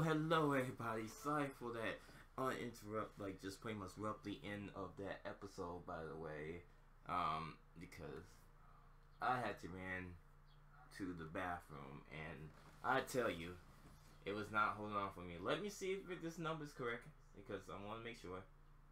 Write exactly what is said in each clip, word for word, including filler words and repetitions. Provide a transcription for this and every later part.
hello everybody. Sorry for that uninterrupt, like just pretty much abruptly end of that episode, by the way. Um, because I had to run to the bathroom, and I tell you, it was not holding on for me. Let me see if this number is correct, because I want to make sure.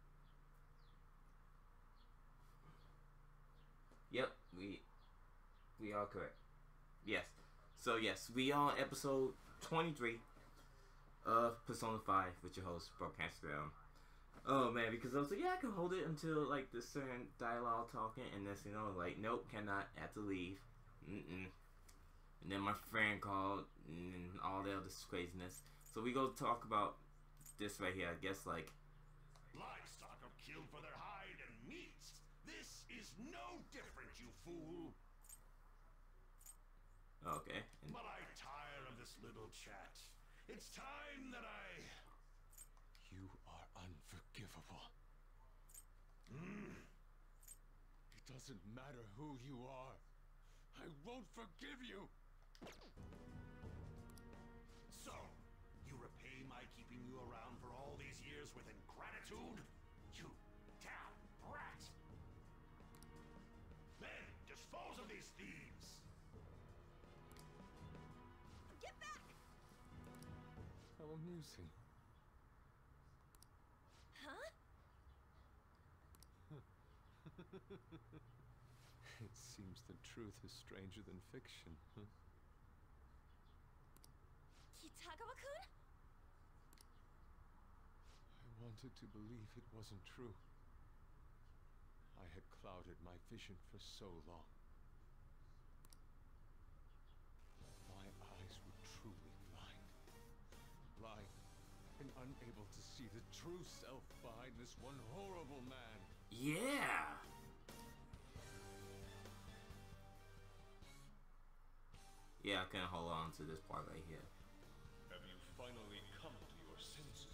Yep, we we are correct. Yes. So yes, we are on episode twenty-three of Persona five with your host, Broadcastground. Oh man, because I was like, yeah, I can hold it until like this certain dialogue talking, and then you know, like, nope, cannot, have to leave. Mm-mm. And then my friend called, and all the other craziness. So we go talk about this right here. I guess like livestock are killed for their hide and meat. This is no different, you fool. Okay. And but I tire of this little chat. It's time that I... You are unforgivable. Mm. It doesn't matter who you are. I won't forgive you. So, you repay my keeping you around for all these years with ingratitude? You damn brat! Then, dispose of these thieves! Get back! How amusing. Huh? It seems the truth is stranger than fiction, huh? Kitagawa-kun? I wanted to believe it wasn't true. I had clouded my vision for so long. My eyes were truly blind. Blind and unable to see the true self behind this one horrible man. yeah. Yeah, I can hold on to this part right here. Have you finally come to your senses?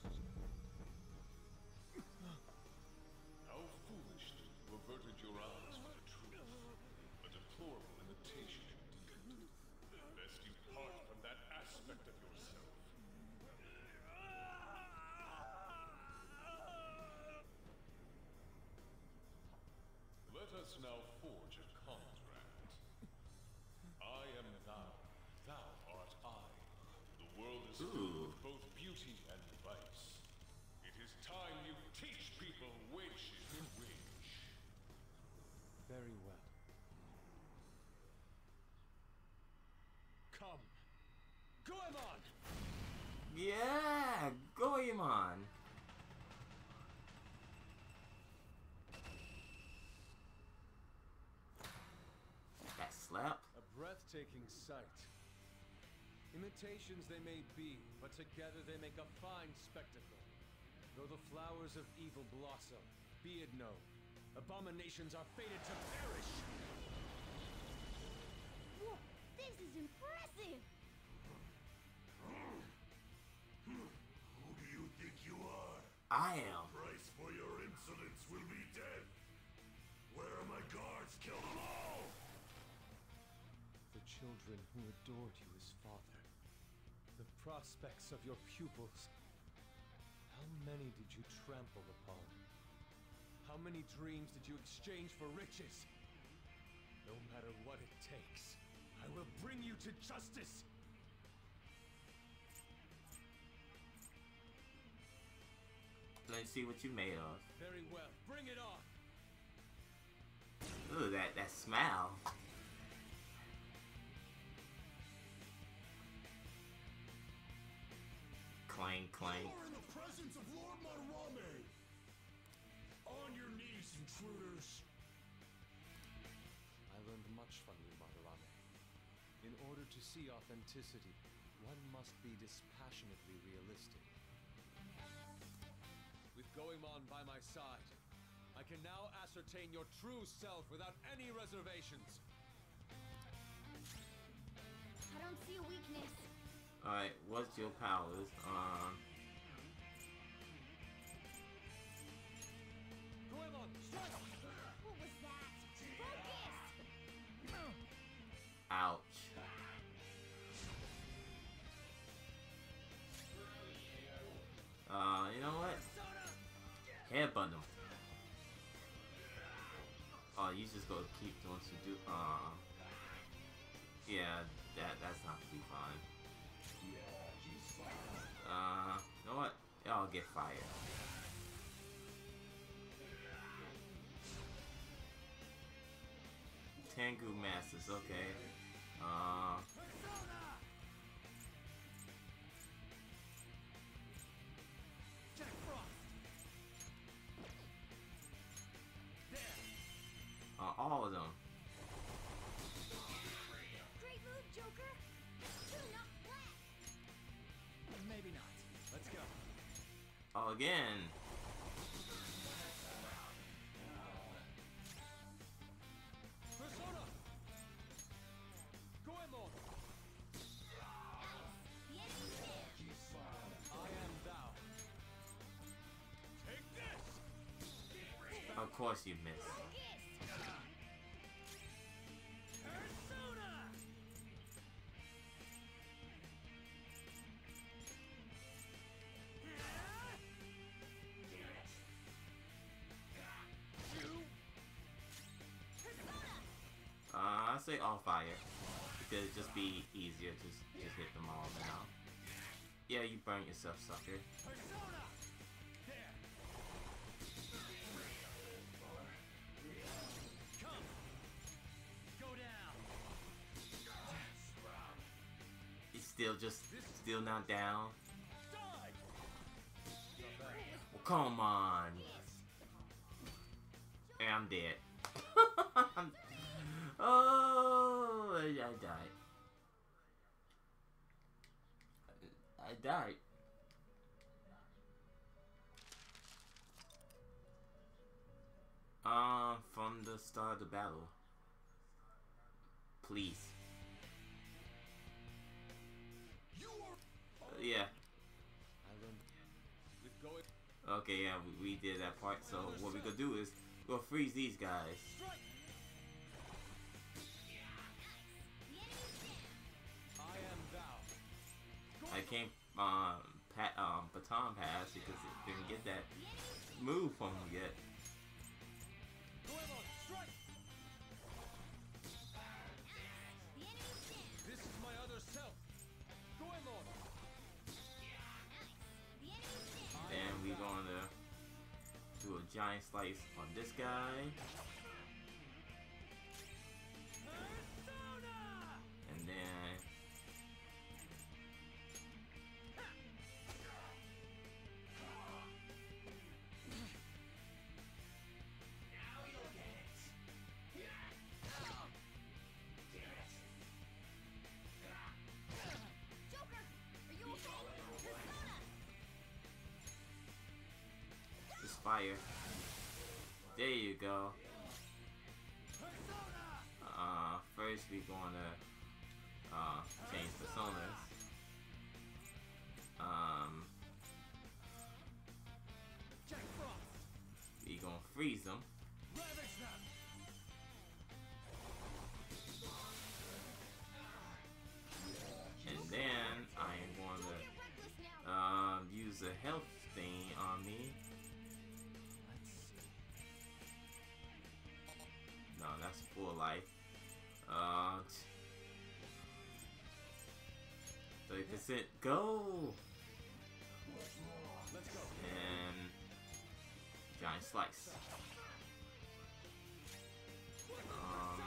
How foolish that you averted your eyes from the truth. A deplorable imitation indeed. Lest you part from that aspect of yourself. Let us now forge a contract. I am thou, thou art I. The world is filled with both beauty and vice. It is time you teach people which is which. Very well. Come. Goemon! Yeah, Goemon. That slap. A breathtaking sight. Imitations they may be, but together they make a fine spectacle. Though the flowers of evil blossom, be it known, abominations are fated to perish! Whoa, this is impressive! Who do you think you are? I am. The price for your insolence will be death. Where are my guards? Kill them all! The children who adored you as father. The prospects of your pupils. How many did you trample upon? How many dreams did you exchange for riches? No matter what it takes, I will bring you to justice! Let's see what you made of. Very well, bring it on! Ooh, that, that smile. Clank, clank. You are in the presence of Lord Madarame! On your knees, intruders! I learned much from you, Madarame. In order to see authenticity, one must be dispassionately realistic. With Goemon by my side, I can now ascertain your true self without any reservations. I don't see a weakness. Alright, what's your powers? Um. Goemon, strike! What was that? Focus! Ouch. headbutt him. Oh, you just gonna keep doing to do. Uh, yeah, that that's not gonna be fun. Uh, you know what? Y'all get fired. Tengu Masters, okay. Uh. Uh, all of them. Great move, Joker. Two knock flat. Maybe not. Let's go. Oh, again. Persona. Goemon. The enemy's there. I am thou. Take this. Of course you missed. Persona. Uh, I say all fire because it'd just be easier to just, just hit them all now. Yeah, you burn yourself, sucker. Persona. There. Come. Go down. He's still just still not down. Die. Well, come on. Hey, I'm dead. Oh, I, I died. I died. Um, from the start of the battle. Please. Uh, yeah. I learned with going. Okay, yeah, we, we did that part. So what we gonna do is we'll freeze these guys. Strike. I am thou. I can't um pat um baton pass because it didn't get that move from him yet. Goemon, strike. This is my other self. Goemon. Then we gonna do a giant slice on this guy. Persona. And then Joker, are you okay? Persona. just fire. There you go. Uh, first we gonna uh change personas. Um, Jack Frost. we gonna freeze them. Ravage them. And then I am going Get to reckless now. um, use a health thing on me. No, that's full life. Uh, thirty percent go! Let's go. And giant slice. Um,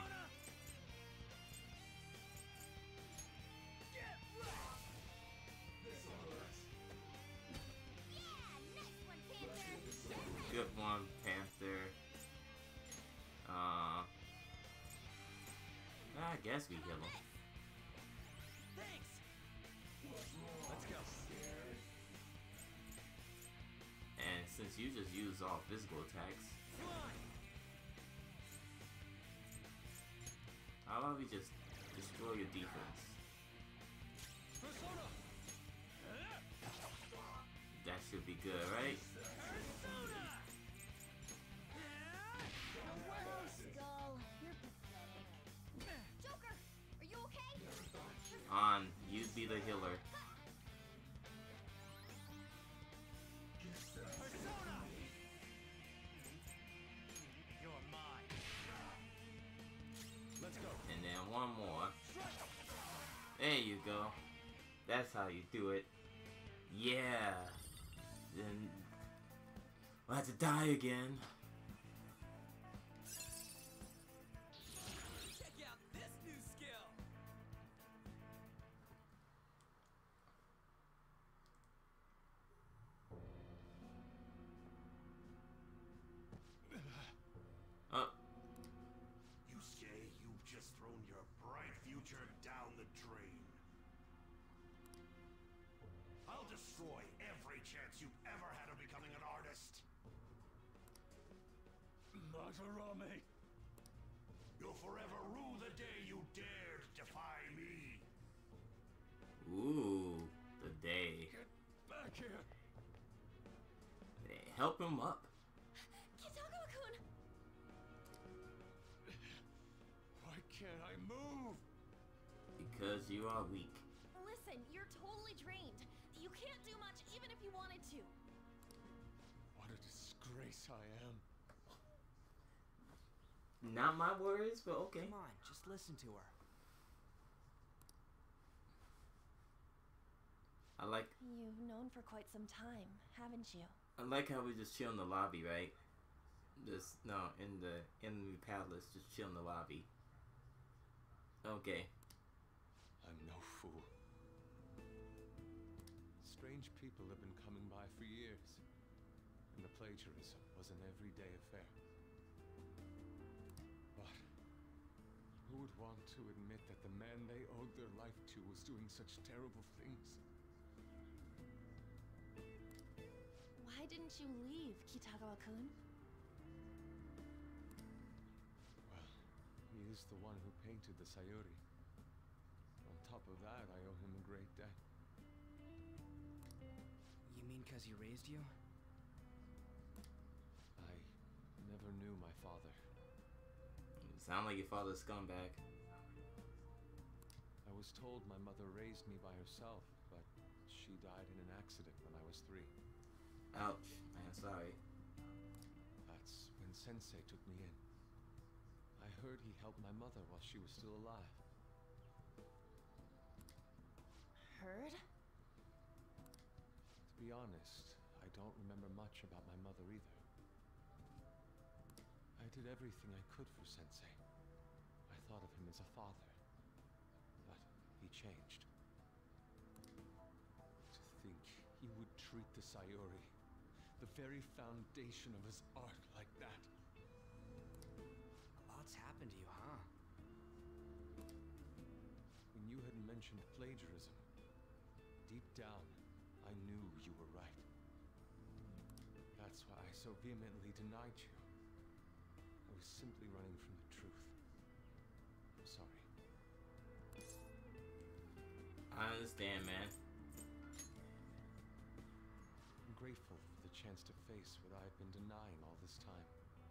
good one, Panther. Uh, I guess we kill him. Thanks. Let's go. And since you just use all physical attacks, Fly. how about we just destroy your defense? Persona. That should be good, right? Persona. Skull, you're pathetic. Joker, are you okay? On, you be the healer. Persona. go. That's how you do it. Yeah. Then we'll have to die again. Check out this new skill. Uh. You say you've just thrown your bright future down the drain. I'll destroy every chance you've ever had of becoming an artist. Matarame! You'll forever rue the day you dared defy me. Ooh, the day. Get back here! Help him up. Kitagawa-kun! Why can't I move? Because you are weak. Listen, you're totally drained. You can't do much even if you wanted to. What a disgrace I am. Not my words, but okay. Come on, just listen to her. I like You've known for quite some time, haven't you? I like how we just chill in the lobby, right? Just no in the enemy palace, just chill in the lobby. Okay. I'm no fool. Strange people have been coming by for years, and the plagiarism was an everyday affair. But who would want to admit that the man they owed their life to was doing such terrible things? Why didn't you leave, Kitagawa-kun? Well, he is the one who painted the Sayuri. On top of that, I owe him a great debt. You mean because he raised you? I never knew my father. You sound like your father's scumbag. I was told my mother raised me by herself, but she died in an accident when I was three. Ouch. Man, sorry. That's when Sensei took me in. I heard he helped my mother while she was still alive. Heard? To be honest, I don't remember much about my mother either. I did everything I could for Sensei. I thought of him as a father. But he changed. To think he would treat the Sayuri, the very foundation of his art, like that. A lot's happened to you, huh? When you had mentioned plagiarism, deep down, I knew you were right. That's why I so vehemently denied you. I was simply running from the truth. I'm sorry. I understand, man. I'm grateful for the chance to face what I've been denying all this time.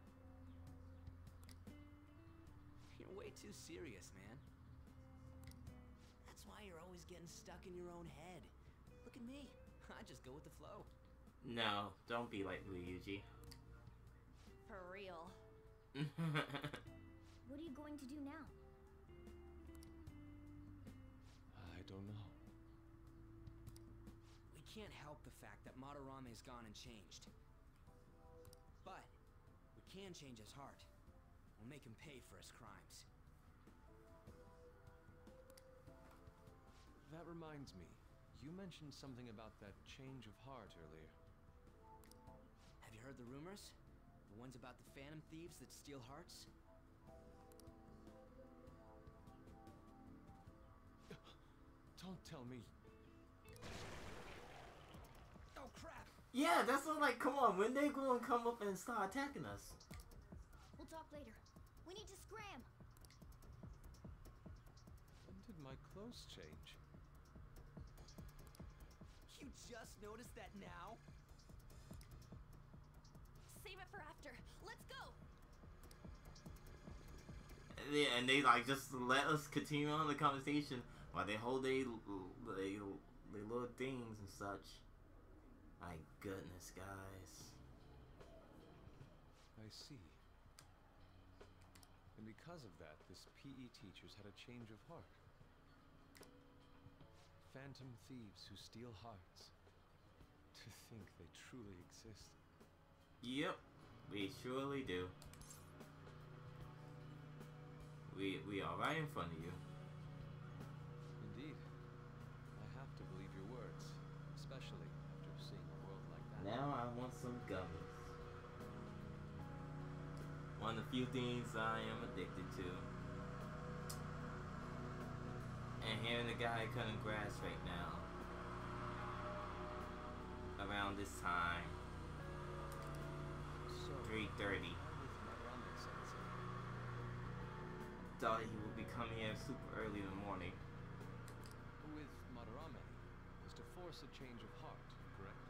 You're way too serious, man. That's why you're always getting stuck in your own head. Look at me. I just go with the flow. No, don't be like Ryuji. For real. What are you going to do now? I don't know. We can't help the fact that Matarame's gone and changed. But we can change his heart. We'll make him pay for his crimes. That reminds me. You mentioned something about that change of heart earlier. Have you heard the rumors? The ones about the phantom thieves that steal hearts? Don't tell me. Oh crap! Yeah, that's not like, come on, when they gonna come up and start attacking us? We'll talk later. We need to scram. When did my clothes change? You just noticed that now? Save it for after. Let's go. Yeah, and they like just let us continue on the conversation while they hold they they they little things and such. My goodness, guys. I see. And because of that, this P E teacher's had a change of heart. Phantom thieves who steal hearts. To think they truly exist. Yep, we surely do. We we are right in front of you. Indeed. I have to believe your words, especially after seeing a world like that. Now I want some gummies. One of the few things I am addicted to. And hearing the guy cutting grass right now. Around this time. So, three thirty. with Madarame-sensei. Thought he would be coming here super early in the morning. With Madarame is to force a change of heart, correct?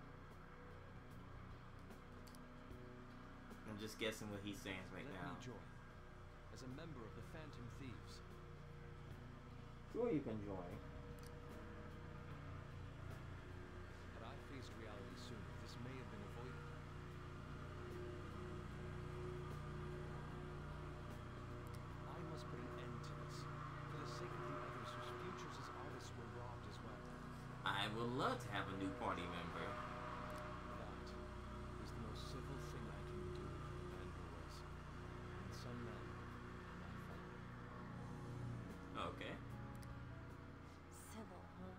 I'm just guessing what he's saying right Let now. me join. As a member of the Phantom Thieves. Sure, you can join. Had I faced reality sooner, this may have been avoided. I must put an end to this, for the sake of the others whose futures as artists were robbed as well. I would love to have a new party member. That is the most civil thing I can do for the man who was, in some manner, my father. Okay. Civil, huh?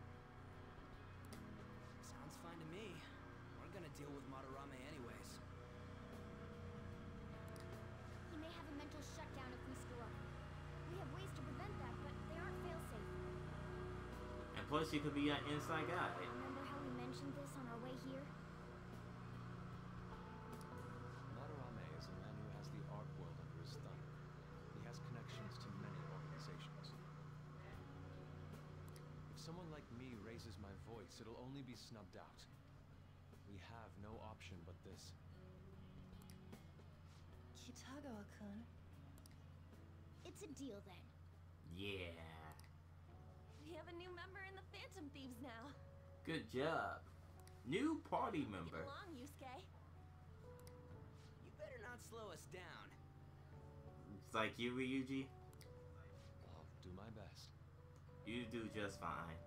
Sounds fine to me. We're gonna deal with Madarame anyways. He may have a mental shutdown if we screw up. We have ways to prevent that, but they aren't fail-safe. And plus, you could be an inside guy. Remember how we mentioned this on our way here? Madarame is a man who has the art world under his thumb. He has connections to many organizations. If someone like me raises my voice, it'll only be snubbed out. We have no option but this. Kitagawa-kun. It's a deal then. Yeah. We have a new member in the Phantom Thieves now. Good job. New party Get member. along, Yusuke. You better not slow us down. It's like you, Ryuji. I'll do my best. You do just fine.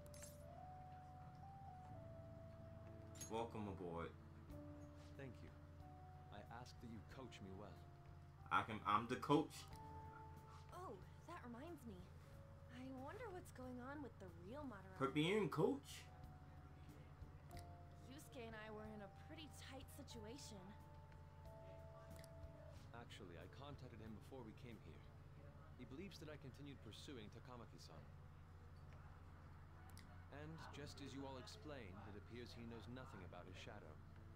Welcome aboard. Thank you. I ask that you coach me well. I can. I'm the coach. Oh, that reminds me. I wonder what's going on with the real Madarame. For being coach. Yusuke and I were in a pretty tight situation. Actually, I contacted him before we came here. He believes that I continued pursuing Takamaki-san. And just as you all explained, it appears he knows nothing about his shadow.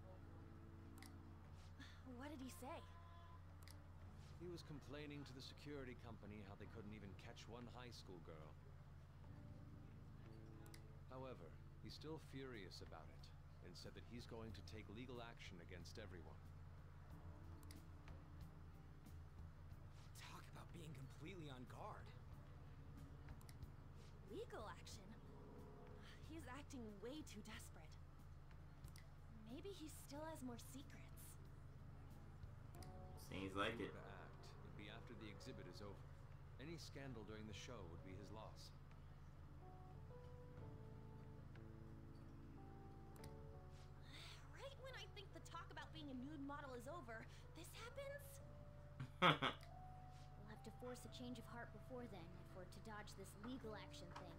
What did he say? He was complaining to the security company how they couldn't even catch one high school girl. However, he's still furious about it, and said that he's going to take legal action against everyone. Talk about being completely on guard. Legal action? He's acting way too desperate. Maybe he still has more secrets. Seems like If he it. were to act, it'd be after the exhibit is over. Any scandal during the show would be his loss. Right when I think the talk about being a nude model is over, this happens? We'll have to force a change of heart before then if we're to dodge this legal action thing.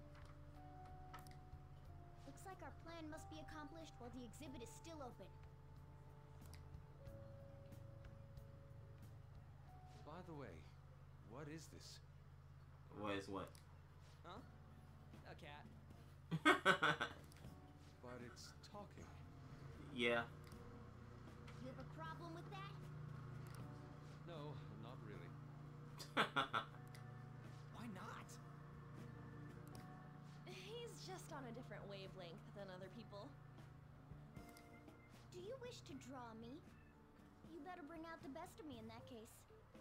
Looks like our plan must be accomplished while the exhibit is still open. By the way, what is this? What is what? Huh? A cat. But it's talking. Yeah. You have a problem with that? No, not really. Why not? He's just on a different wavelength than other people. Do you wish to draw me? You better bring out the best of me in that case.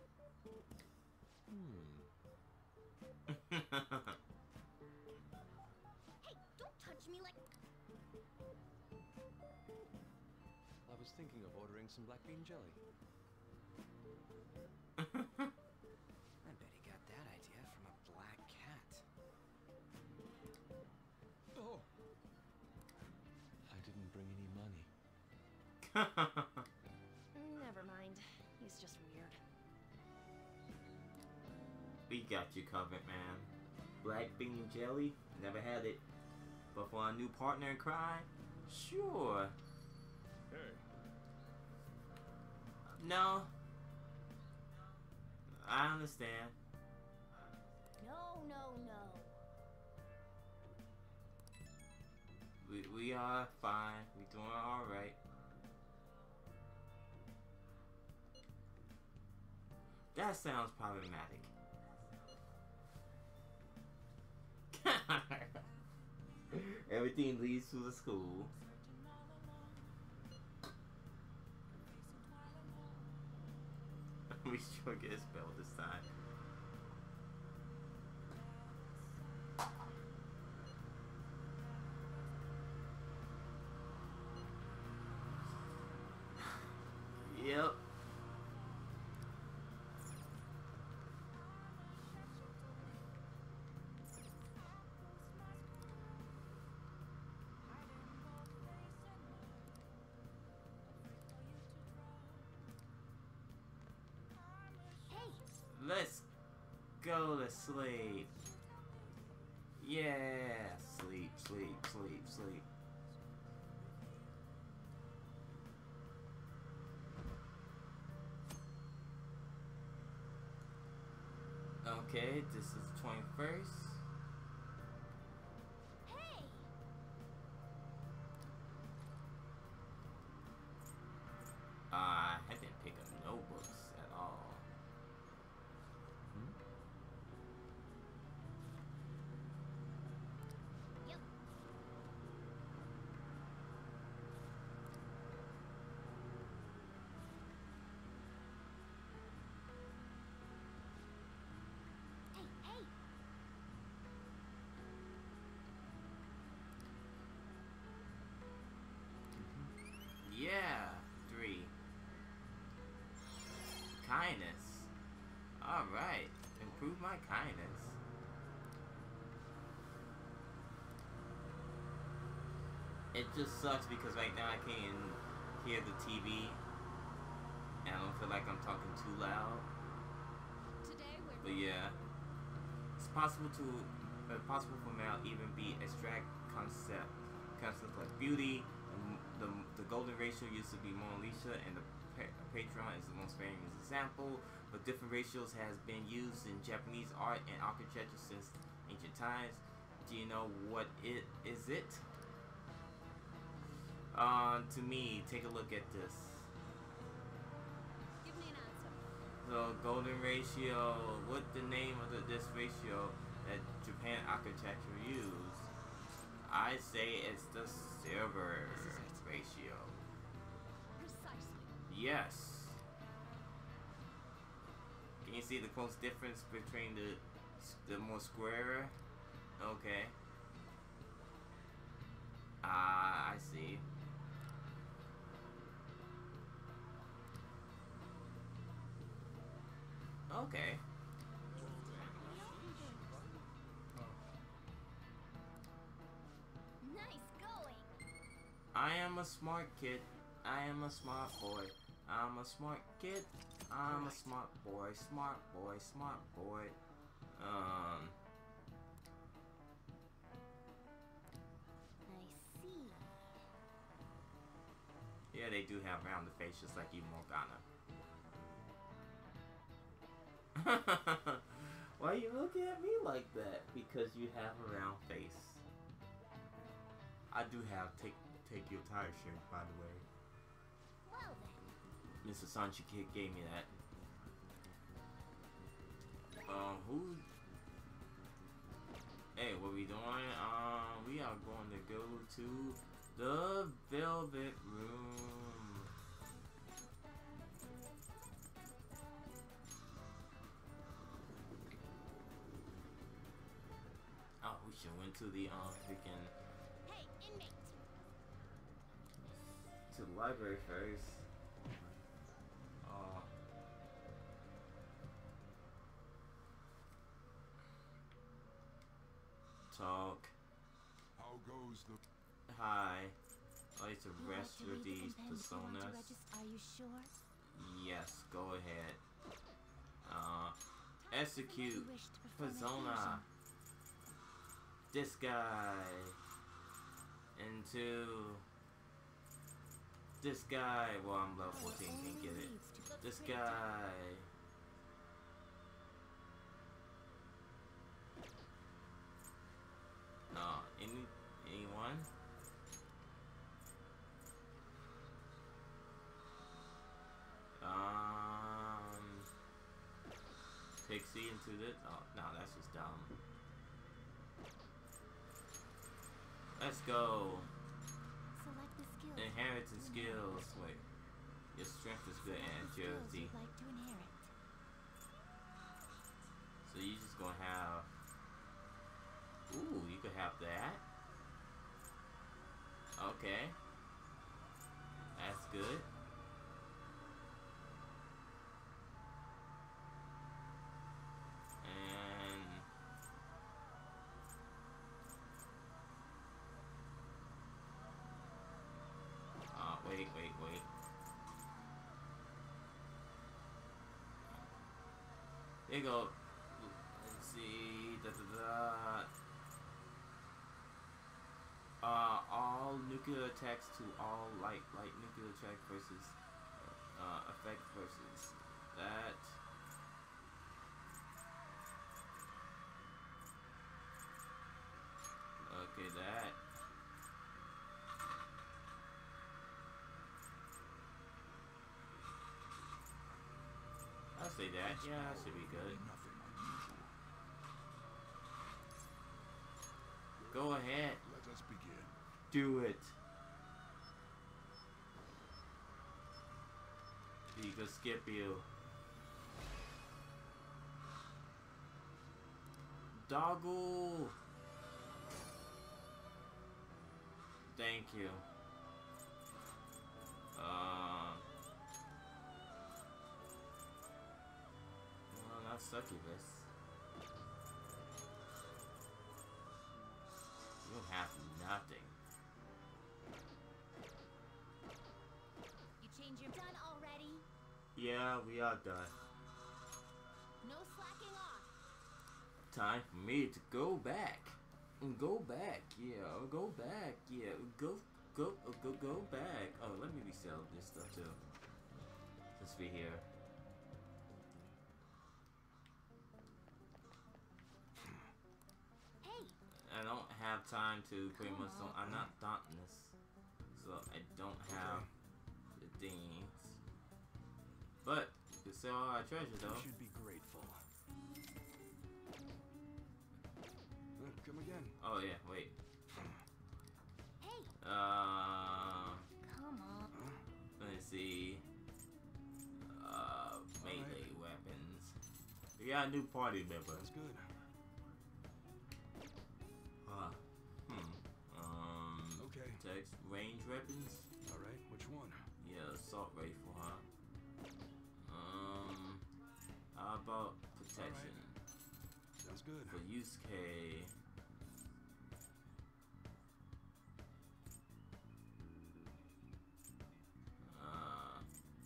Hmm. Hey, don't touch me like... I was thinking of ordering some black bean jelly. I bet he got that idea from a black cat. Oh, Never mind. He's just weird. We got you covered, man. Black bean jelly? Never had it. But for a new partner in crime? Sure. Hey. No. I understand. No, no, no. We, we are fine. We doing alright. That sounds problematic. Everything leads to the school. We sure get spelled this time. Yep. Let's go to sleep. Yeah, sleep, sleep, sleep, sleep. Okay, this is the twenty-first. Hey! Uh, I didn't pick up notebooks at all. Yep. Hey, hey! Yeah, three. Kindness. Alright, improve my kindness. It just sucks because right now I can't hear the T V. And I don't feel like I'm talking too loud. Today we're But yeah, it's possible to, uh, possible for male even be abstract concept, concepts like beauty. And the the golden ratio used to be Mona Lisa, and the pa Patron is the most famous example. But different ratios has been used in Japanese art and architecture since ancient times. Do you know what it is? It? Um, to me, take a look at this. Give me an answer. The golden ratio, what the name of the, this ratio that Japan architecture used? I say it's the silver ratio. Precisely. Yes. Can you see the close difference between the the more square? Okay. Ah, I see. Okay. Nice going. I am a smart kid. I am a smart boy. I'm a smart kid. I'm a smart boy. Smart boy. Smart boy. Um. I see. Yeah, they do have rounded face just like you, Morgana. Why are you looking at me like that? Because you have a round face. I do have take take your tire shirt, by the way. Well then. Mister Sanchi Kid gave me that. Um, who? Hey, what we doing? Um, we are going to go to the Velvet Room. Oh, we should went to the um freaking Hey, inmate. to the library first. Uh, talk. How goes the... Hi. like to You like register to read the these compendium you want to personas. regis- Are you sure? Yes, go ahead. Uh, execute You wish to perform a persona. fusion. This guy into this guy. Well, I'm level Power fourteen, can't only get it. leads to This great guy. Uh, any anyone? Um, Pixie into this. Oh no, that's just dumb. Let's go. Select the skills. Inheritance skills. Wait, your strength is good and Select the skills agility. you'd like to inherit. So you just gonna have. Ooh, you could have that. Okay. That's good. And uh wait, wait, wait. There you go. Let's see. Da da da. Uh, all nuclear attacks to all light light nuclear attack versus uh effect versus that. Okay, that. I'll say that. Yeah, that should be good. Nothing unusual. Go ahead. Let us begin. Do it. You can skip you. Doggle. Thank you. Uh, well, not succubus. You don't have nothing. You change your done already. Yeah, we are done. No slacking off. Time for me to go back. Go back, yeah, go back, yeah, go, go, go, go back. Oh, let me resell this stuff too. Since we're here. Hey, I don't have time to pretty much, so I'm not dauntless. So I don't have the things. But, you can sell all our treasure though. You should be grateful. Uh, come again. Oh yeah, wait. hey, Uh, come on. let's see. Uh, melee weapons. We got a new party member. That's good. Huh. Hmm. Um. Okay. Text range weapons. All right. Which one? Yeah, assault rifle, huh? Um. How about protection? Sounds good. For use K. Uh.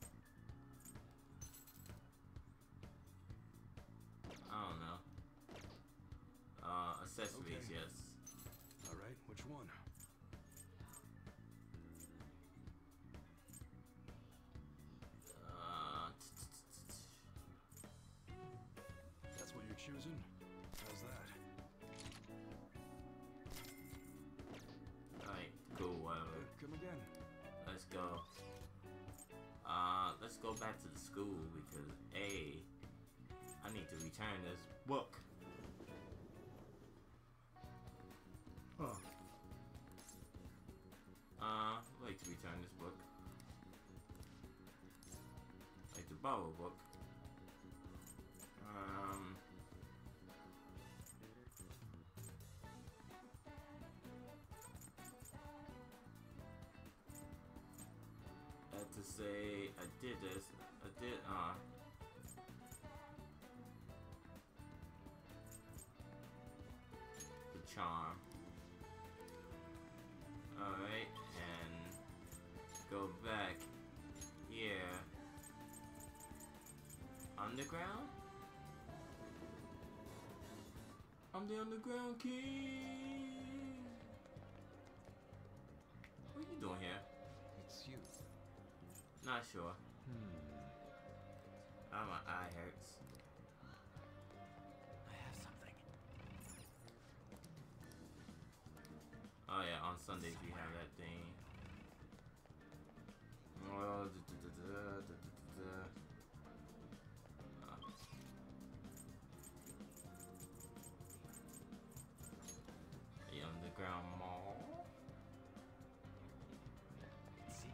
I don't know. Uh, accessories, Okay. yes. All right. Which one? Uh, That's what you're choosing? How's that? alright, cool, whatever. Uh, come again. Let's go. Uh, let's go back to the school because A, I need to return this book. Huh. Uh, I'd like to return this book. I'd like to borrow a book. Um. I had to say I did this. I did. Uh. The charm. Alright, and go back. Yeah. Underground? I'm the underground king. What are you doing here? It's you. Not sure. Hmm. Oh, my eye hurts. I have something. Oh yeah, on Sundays we have that thing. Oh, da, da, da, da, da, da, da. Oh. The underground mall. See?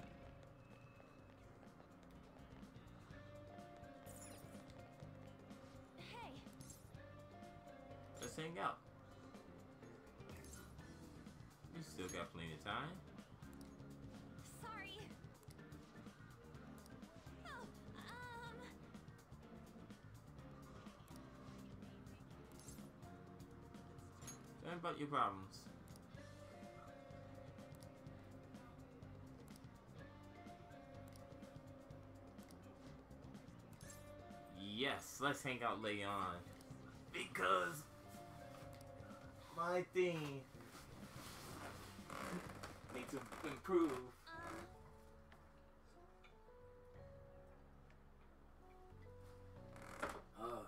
Hey, Let's hang out. You still got plenty of time. sorry. Oh, um, Tell me about your problems. Yes, let's hang out later on. Because my thing needs to improve. um, Uh.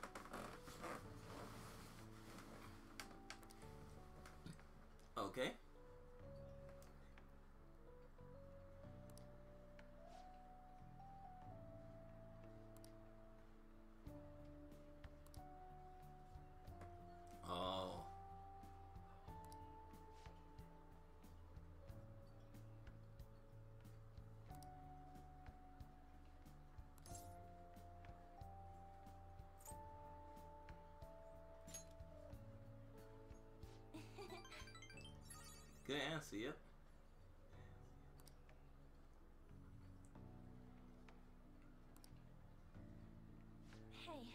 Okay. Oh. Good answer, yep. hey,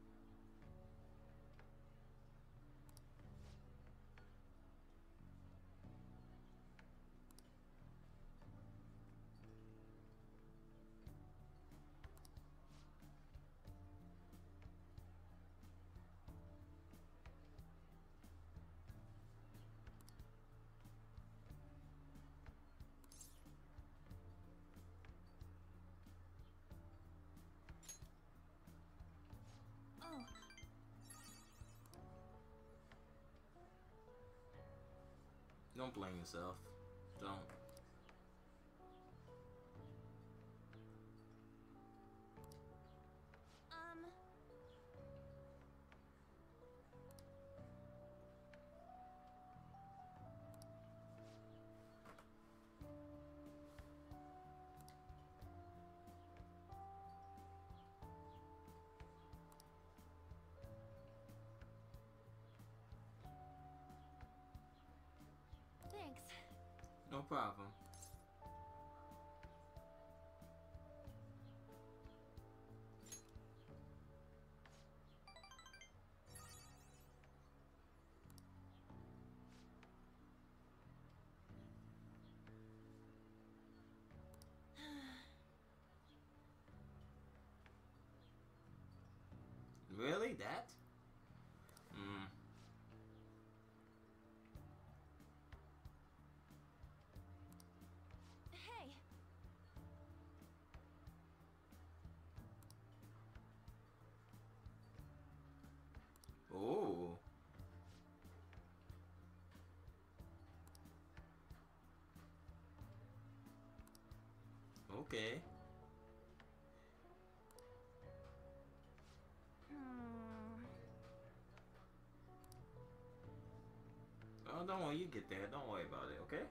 oh, Don't blame yourself. Don't. um, thanks. No problem. Really? That? Hmm. Hey, Oh. Okay. hmm, Oh, don't worry, you get there. Don't worry about it, okay?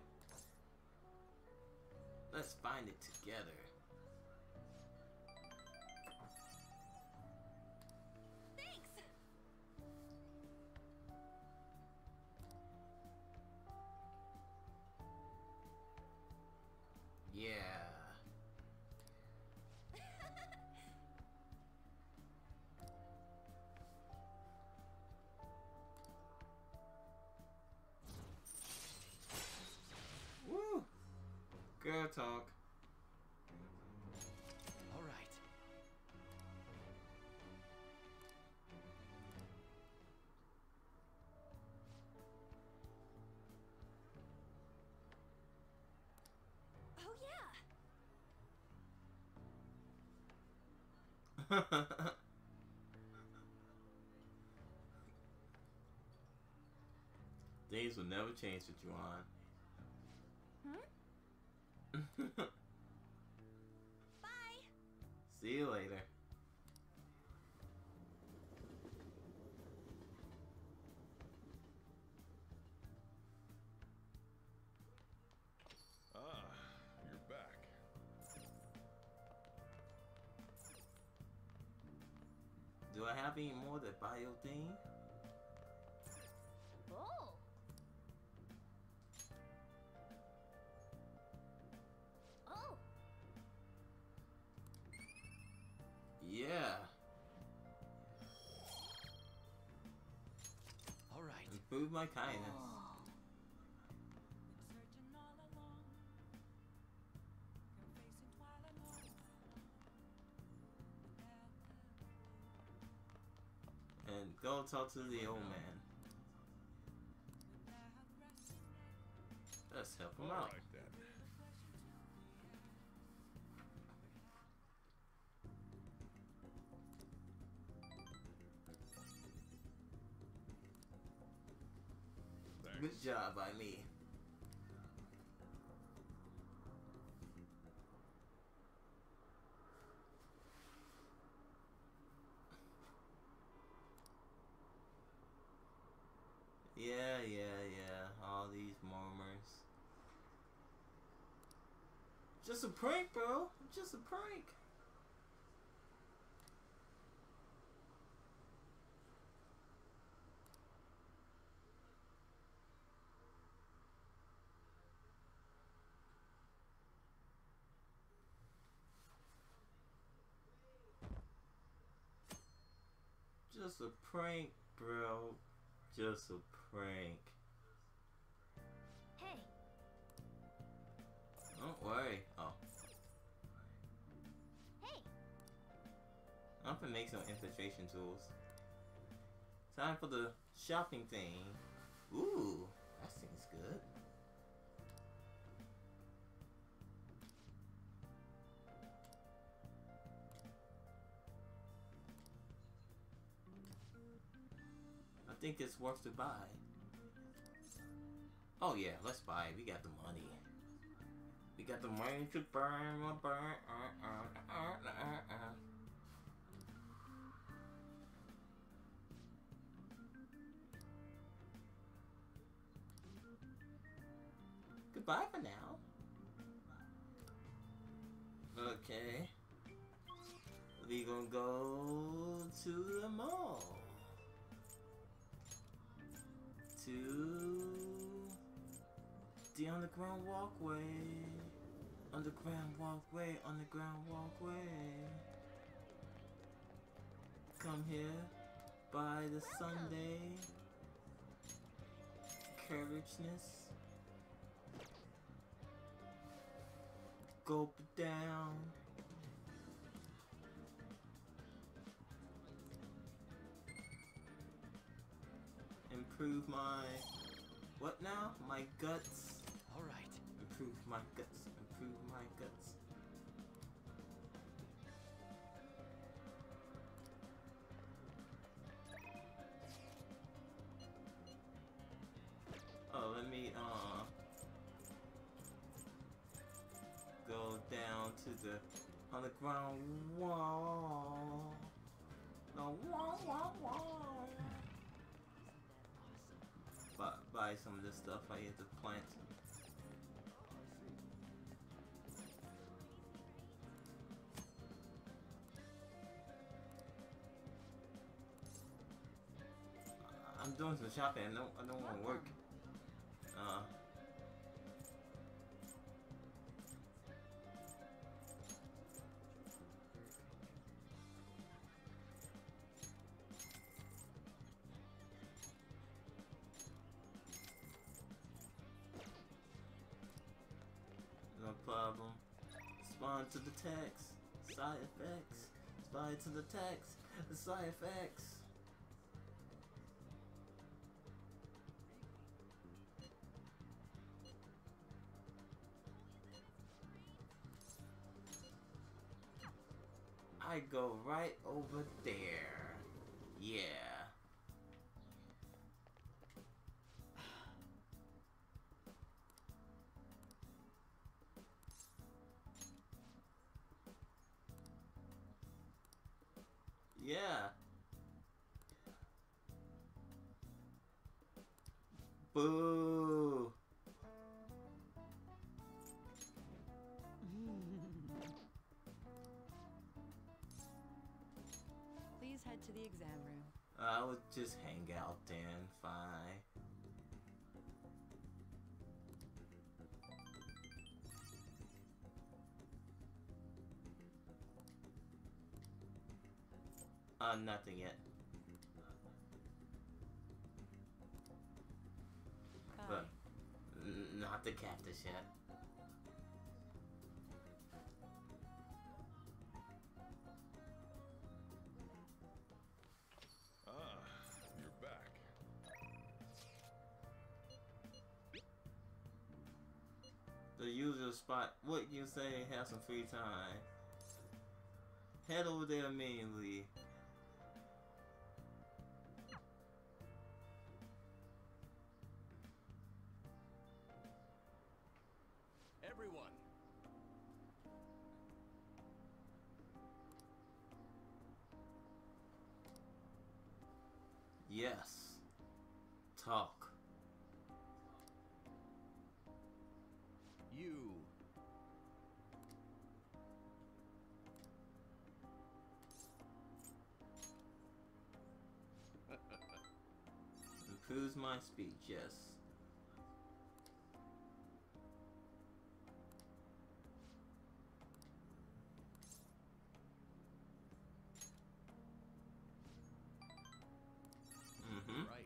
Let's find it together. thanks. Yeah. Woo! Girl talk. Things will never change with Juan. Hmm? Bye. See you later. Ah, you're back. Do I have any more that bio thing? Oh. Oh. Yeah. All right. Improve my kindness. And go talk to the old man. Let's help him All out. right then. Thanks. Good job by me. Yeah, yeah, yeah. All these murmurs. Just a prank, bro. Just a prank. Just a prank, bro. Just a prank. Hey. Don't worry. Oh. Hey. I'm gonna make some infiltration tools. Time for the shopping thing. Ooh, that seems good. I think it's worth to buy. Oh yeah, let's buy it. We got the money. We got the money to burn, burn, uh, uh, uh, uh, uh. Goodbye for now. Okay. We gonna go to the mall. To the underground walkway. Underground walkway, underground walkway. Come here by the Sunday. Courageness. Gulp it down. Improve my... What now? My guts. All right. Improve my guts. Improve my guts. Oh, let me, uh... go down to the underground wall. The wall, wall, wall. Buy, buy some of this stuff I had to plant. I'm doing some shopping. I don't, I don't want to work. Uh. No problem. Respond to the text. Side effects. Respond to the text. The side effects. I go right over there. Yeah. Yeah. Boo. Please head to the exam room. I would just hang out then, fine. Uh, nothing yet. Bye. But n not the cactus yet. Ah, you're back. The usual spot. What you say? Have some free time. Head over there immediately. Everyone. Yes. Talk. You. Improves my speech, yes. Mm-hmm. Right.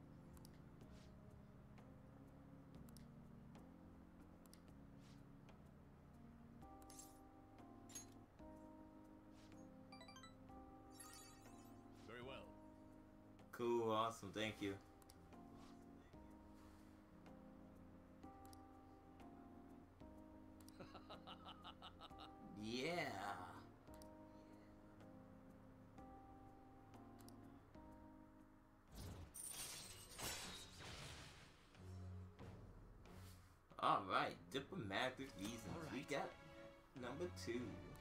Very well. Cool, awesome, thank you. Yeah. All right, diplomatic reasons. All right. We got number two.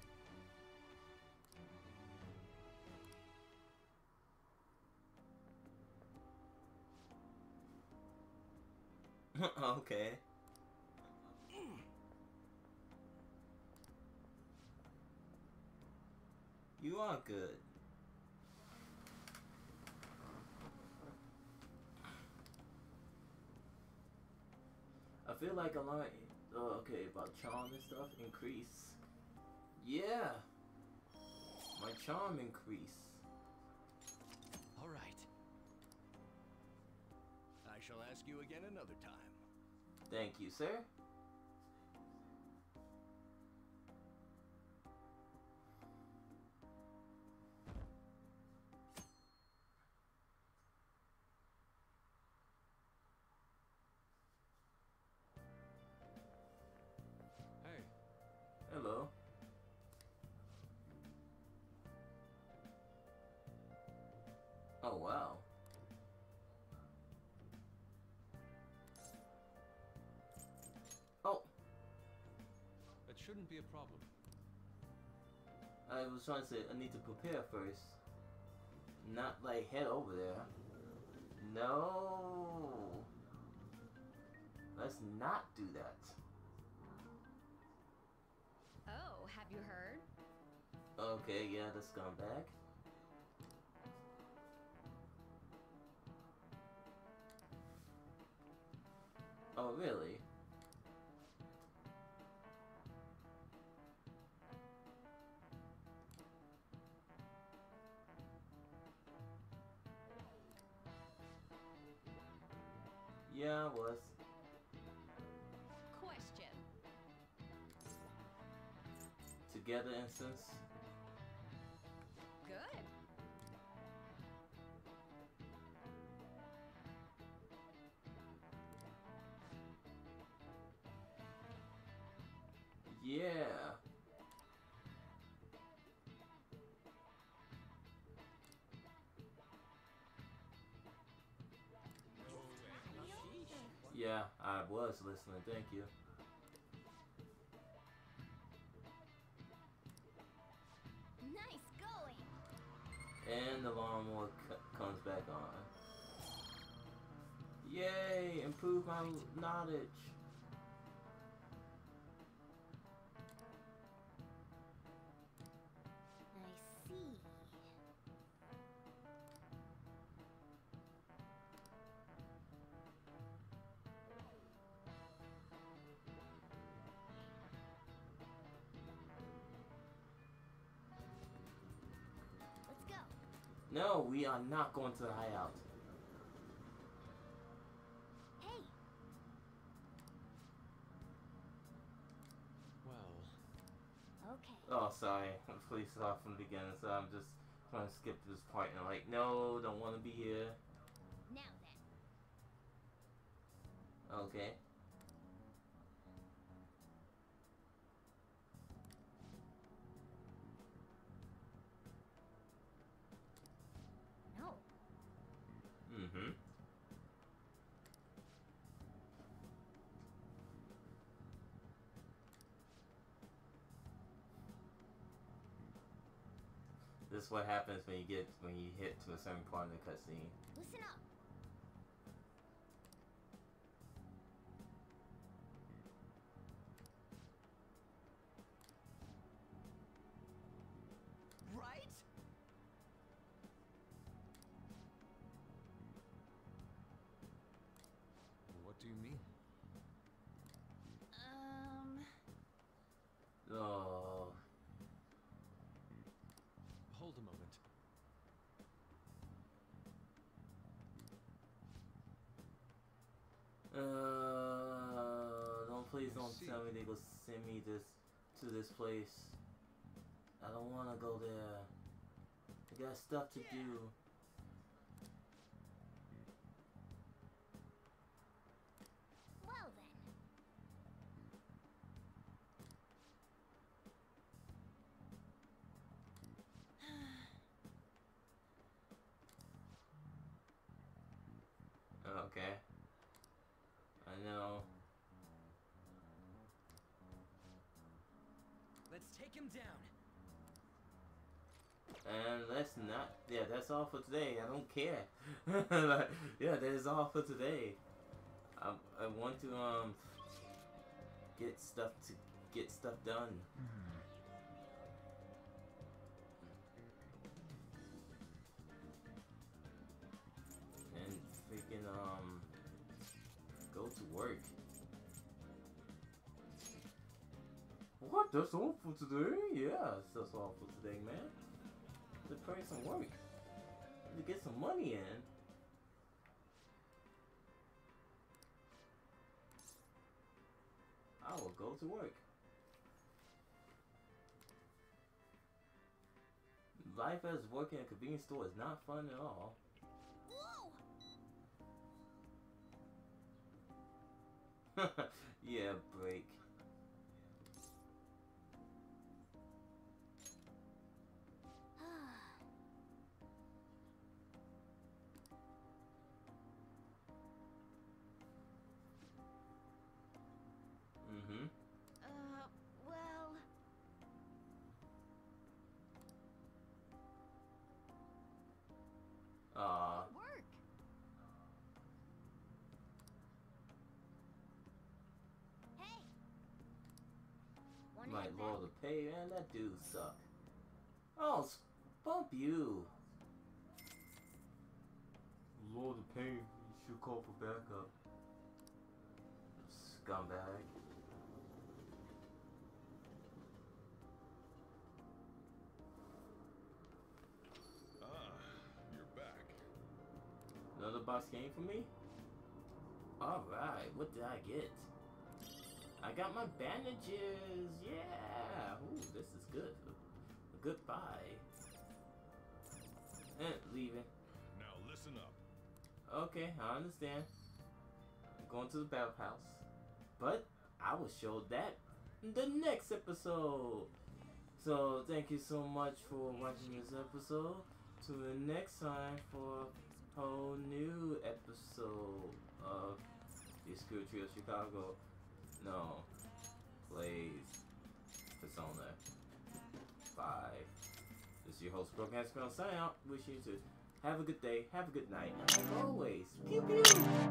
Okay. You are good. I feel like I learned, oh, okay, about charm and stuff increase. Yeah. My charm increase. All right. I shall ask you again another time. Thank you, sir. Hey, Hello. Oh, wow. Oh, that shouldn't be a problem. I was trying to say I need to prepare first. Not like head over there. No. Let's not do that. Oh, have you heard? Okay, yeah, the scumbag. Oh, really? Yeah, I was. Question. Together instance. Good. Yeah. was listening. Thank you. Nice going. And the lawnmower c comes back on. Yay! Improve my knowledge. I see. Let's go. No, we are not going to the hideout. Hey, Well, okay. Oh, sorry. Please start from the beginning. So I'm just trying to skip this part and like, no, don't want to be here. Now then. Okay. No. Mm-hmm. This is what happens when you get when you hit to a certain part of the cutscene. Listen up. Right? what do you mean? Um, Oh. Hold a moment. Uh, don't please I don't see. tell me they go send me this to this place. I don't want to go there. I got stuff to do. well then. Okay. I know. Let's take him down. And let's not. Yeah, that's all for today. I don't care. Like, yeah, that is all for today. I I want to um get stuff to get stuff done. And freaking um go to work. What? That's all for today? Yeah, that's all for today, man. To pay some work. To get some money in. I will go to work. Life as working at a convenience store is not fun at all. Whoa! Yeah, break. Mm-hmm. uh, well, Aw. work. Hey. One Might head lower back. the pay, man. That dude suck. Oh, s- bump you. Lower the pay. You should call for backup. Scumbag. Ah, you're back. Another box game for me? Alright, what did I get? I got my bandages! Yeah! Ooh, this is good. A good buy. And leaving. Now listen up. Okay, I understand. I'm going to the battle house. But I will show that in the next episode. So thank you so much for watching this episode. To the next time for a whole new episode of It's Cool Trio Chicago. No. Plays Persona five. This is your host, Broken Hands Crown, signing out. Wish you to have a good day, have a good night, and like always, pew pew!